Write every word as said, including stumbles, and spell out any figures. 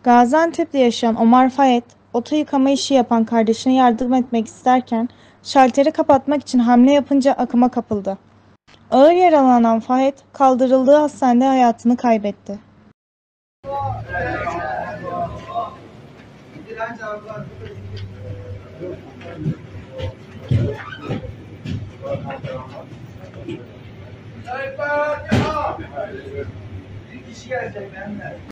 Gaziantep'te yaşayan Omar Fayet, oto yıkama işi yapan kardeşine yardım etmek isterken şalteri kapatmak için hamle yapınca akıma kapıldı. Ağır yaralanan Fayet kaldırıldığı hastanede hayatını kaybetti. Bir kişi gelecek benimle.